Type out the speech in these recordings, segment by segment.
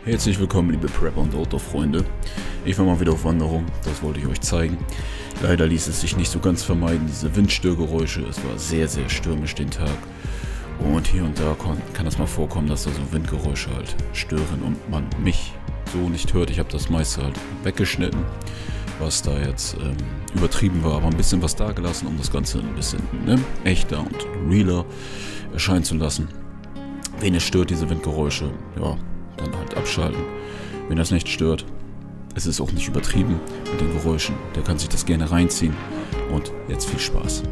Herzlich willkommen, liebe Prepper und Outdoor-Freunde. Ich war mal wieder auf Wanderung, das wollte ich euch zeigen. Leider ließ es sich nicht so ganz vermeiden, diese Windstörgeräusche. Es war sehr, sehr stürmisch den Tag. Und hier und da kann es mal vorkommen, dass da so Windgeräusche halt stören und man mich so nicht hört. Ich habe das meiste halt weggeschnitten, was da jetzt übertrieben war, aber ein bisschen was da gelassen, um das Ganze ein bisschen echter und realer erscheinen zu lassen. Wen es stört, diese Windgeräusche, ja, dann halt abschalten. Wenn das nicht stört, es ist auch nicht übertrieben mit den Geräuschen, der kann sich das gerne reinziehen. Und jetzt viel Spaß.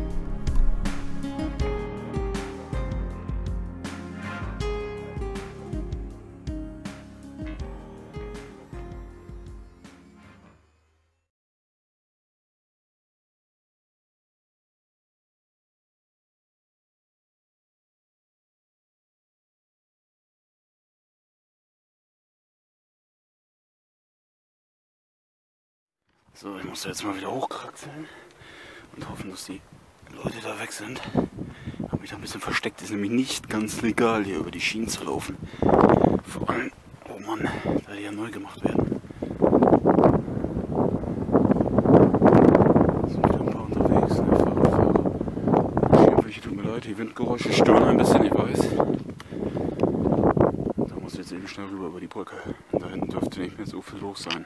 So, ich muss jetzt mal wieder hochkraxeln und hoffen, dass die Leute da weg sind. Habe mich da ein bisschen versteckt, ist nämlich nicht ganz legal, hier über die Schienen zu laufen. Vor allem, oh Mann, da die ja neu gemacht werden. Sind wieder ein paar unterwegs, ne? Fahrer. Tut mir leid, die Windgeräusche stören ein bisschen, ich weiß. Da muss ich jetzt eben schnell rüber über die Brücke. Da hinten dürfte nicht mehr so viel los sein.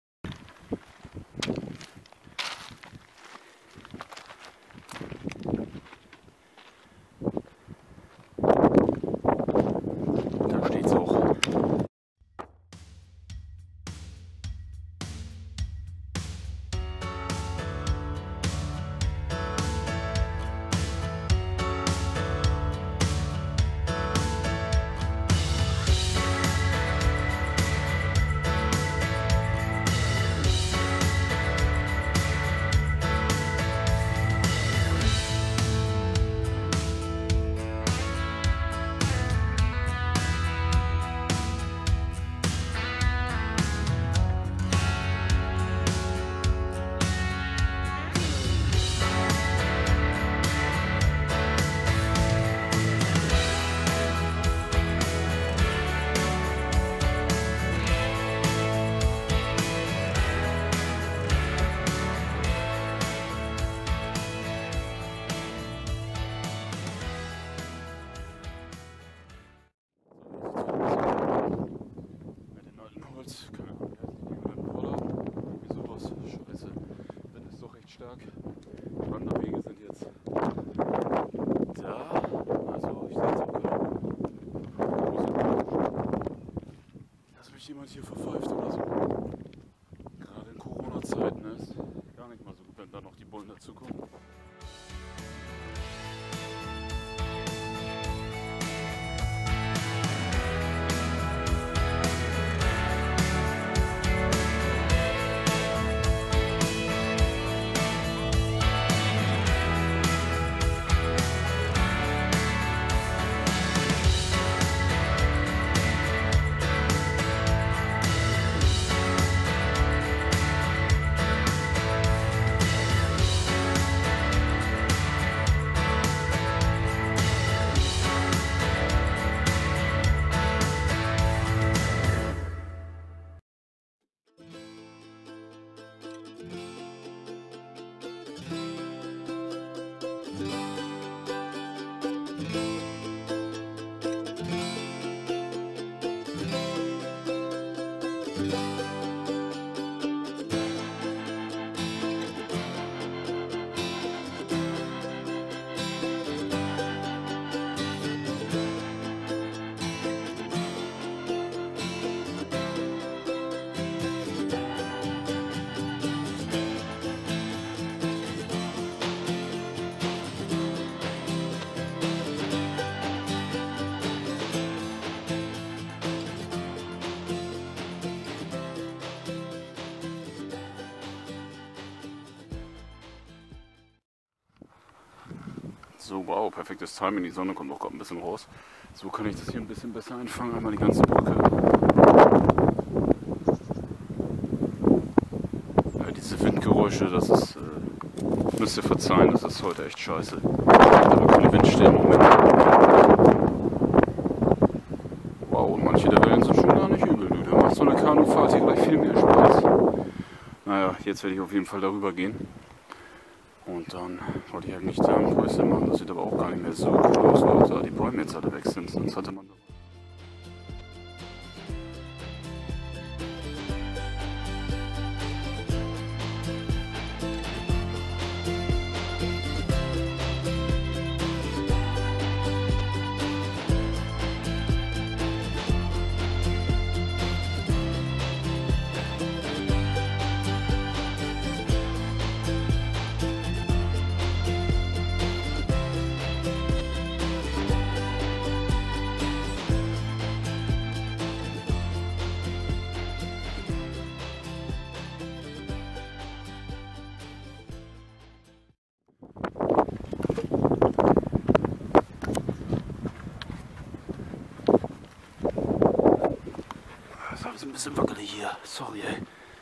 Stark. Die Wanderwege sind jetzt da. Also ich sehe jetzt auch keine große Gefahr, dass mich jemand hier verpfeift oder so. Gerade in Corona-Zeiten ist gar nicht mal so gut, wenn da noch die Bullen dazukommen. So, wow, perfektes Timing, die Sonne kommt auch gerade ein bisschen raus. So kann ich das hier ein bisschen besser einfangen, einmal die ganze Brücke. Ja, diese Windgeräusche, das ist, müsst ihr verzeihen, das ist heute echt scheiße. Aber keine Windstille im Moment. Wow, und manche der Wellen sind schon gar nicht übel, du. von der Kanufahrt hier gleich viel mehr Spaß. Naja, jetzt werde ich auf jeden Fall darüber gehen. Und dann wollte ich eigentlich da ein Häuschen machen. Das sieht aber auch gar nicht mehr so cool aus, weil da die Bäume jetzt alle weg sind. Sonst hatte man ist ein bisschen wackelig hier. Sorry, ey.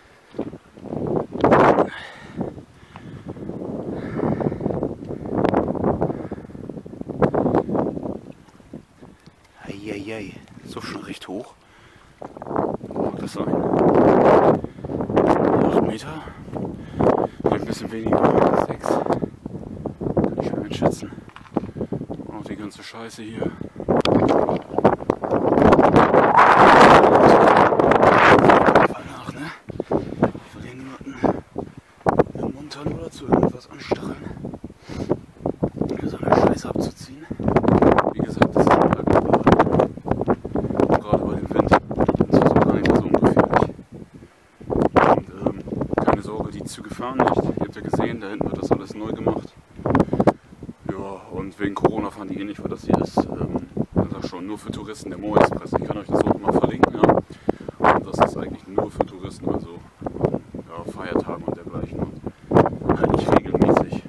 Eieiei, so schon recht hoch. Wo mag das sein? 8 Meter? Vielleicht ein bisschen weniger. 6. Kann ich schon einschätzen. Und auch die ganze Scheiße hier. Oder zu irgendwas anstacheln, so eine Scheiße abzuziehen. Wie gesagt, das ist gerade bei dem Wind, das ist auch gar nicht mehr so ungefährlich. Und keine Sorge, die Züge fahren nicht. Ihr habt ja gesehen, da hinten wird das alles neu gemacht. Ja, und wegen Corona fahren die eh nicht, weil das hier ist, das ist schon nur für Touristen, der Mo Express. Ich kann euch das auch mal verlinken, ja. Und das ist eigentlich nur für Touristen, also ja, Feiertage und dergleichen. Nicht regelmäßig.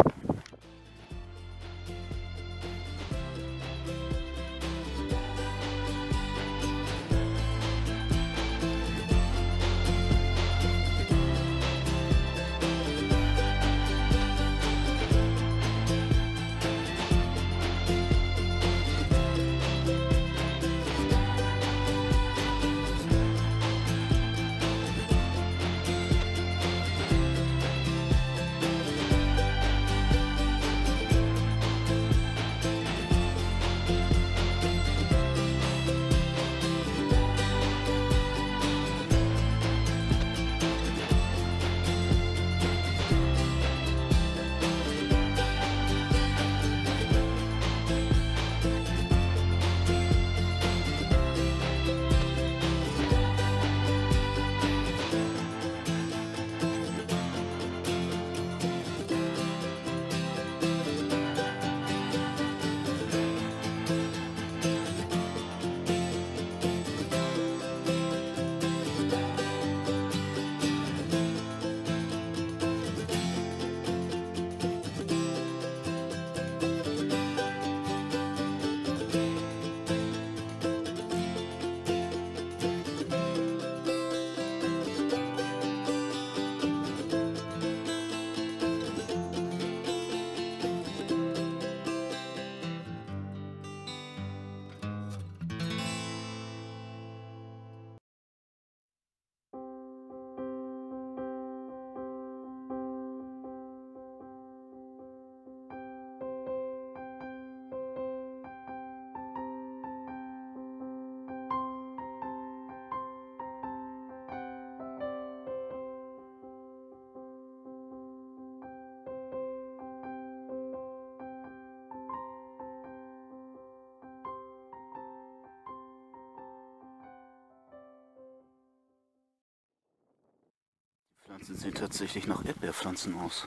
Pflanzen sehen tatsächlich nach Erdbeerpflanzen aus.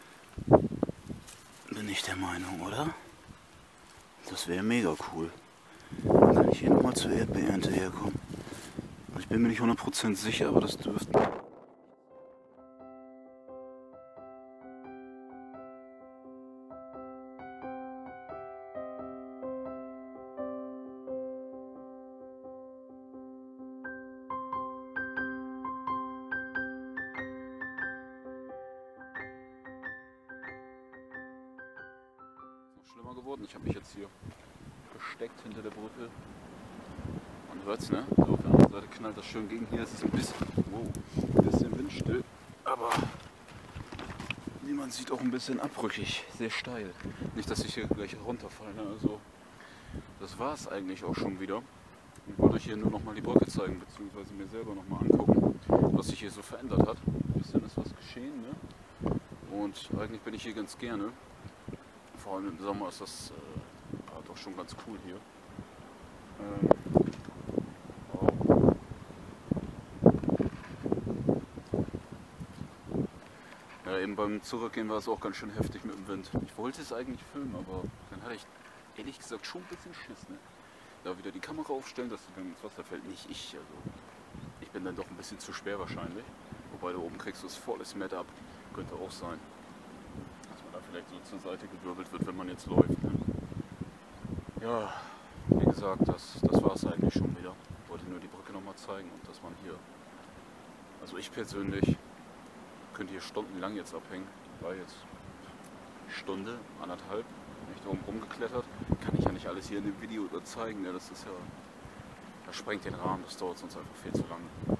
Bin ich der Meinung, oder? Das wäre mega cool. Dann kann ich hier nochmal zur Erdbeerernte herkommen. Ich bin mir nicht 100% sicher, aber das dürften... Schlimmer geworden. Ich habe mich jetzt hier versteckt hinter der Brücke. Man hört's, ne? Insofern. anderen Seite knallt das schön gegen. Hier ist es ein bisschen windstill, aber wie man sieht auch ein bisschen abrückig, sehr steil. Nicht, dass ich hier gleich runterfalle. Also das war es eigentlich auch schon wieder. Ich wollte euch hier nur noch mal die Brücke zeigen, beziehungsweise mir selber noch mal angucken, was sich hier so verändert hat. Ein bisschen ist was geschehen, ne? Und eigentlich bin ich hier ganz gerne. Vor allem im Sommer ist das doch schon ganz cool hier. Wow. Ja, eben beim Zurückgehen war es auch ganz schön heftig mit dem Wind. Ich wollte es eigentlich filmen, aber dann hatte ich ehrlich gesagt schon ein bisschen Schiss, ne? Da wieder die Kamera aufstellen, dass sie dann ins Wasser fällt. Nicht ich, also ich bin dann doch ein bisschen zu schwer wahrscheinlich. Wobei da oben kriegst du das volles Met ab. Könnte auch sein. Dass man da vielleicht so zur Seite gewirbelt wird, wenn man jetzt läuft. Ne? Ja, wie gesagt, das war es eigentlich schon wieder. Ich wollte nur die Brücke nochmal zeigen und dass man hier, also ich persönlich, könnte hier stundenlang jetzt abhängen. Ich war jetzt Stunde, anderthalb, nicht oben rumgeklettert. Kann ich ja nicht alles hier in dem Video überzeigen. Ja, das ist ja, das sprengt den Rahmen, das dauert sonst einfach viel zu lange.